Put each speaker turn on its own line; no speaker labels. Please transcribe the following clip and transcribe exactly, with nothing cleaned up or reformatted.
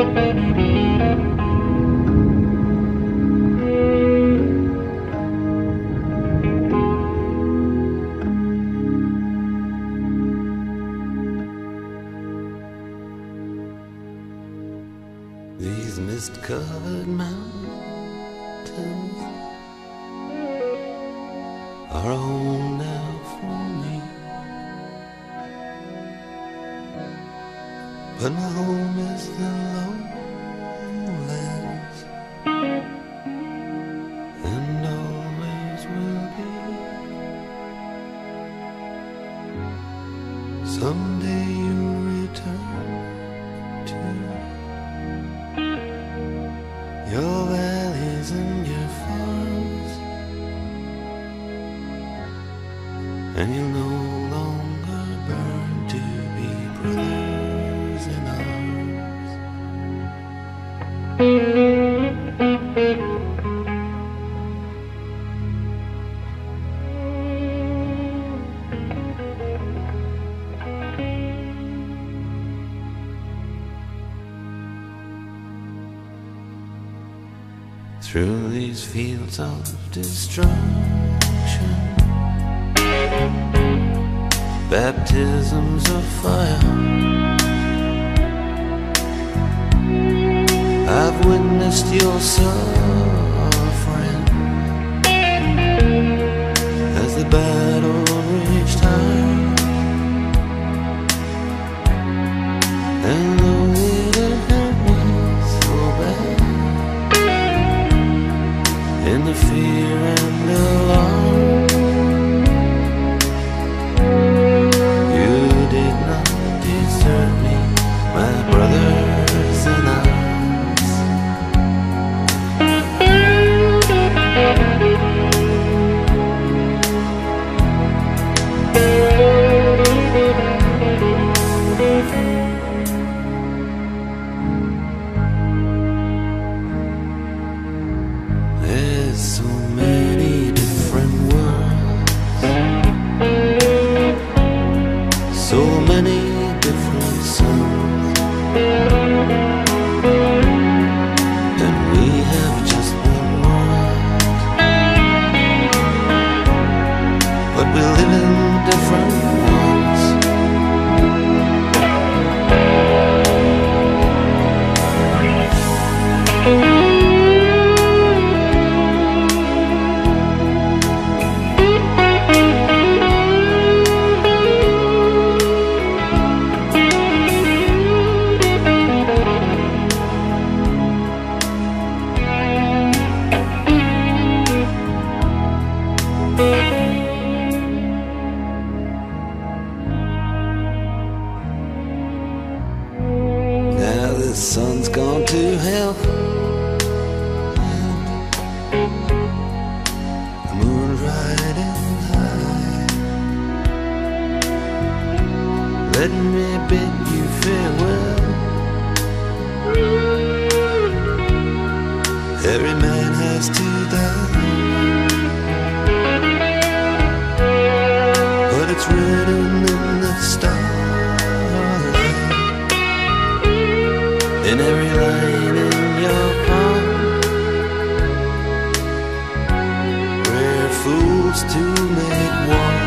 These mist-covered mountains are a home now for me, but my home is the lowlands, and always will be. Someday you'll return to your valleys and your farms, and you'll no longer burn to be brothers in arms. Through these fields of destruction, baptisms of fire, I've witnessed your suffering as the battle reached high, and though it hurt me so bad, in the fear and alarm, you did not desert me, my brothers in arms. There's so many different worlds, so many different suns, and we have just one world, but we live in different ones. Now the sun's gone to hell, and the moon's riding high. Let me bid you farewell. Every man has to die, but it's written in the stars, in every line in your palm, we're fools to make war.